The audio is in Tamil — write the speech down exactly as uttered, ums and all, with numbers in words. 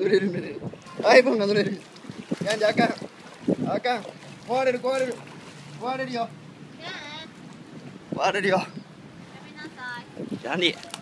濡れる濡れる。iPhone が濡れる。やんじゃあかん。あかん。壊れる壊れる。壊れるよ。壊れるよ。 やめなさい。 やんり。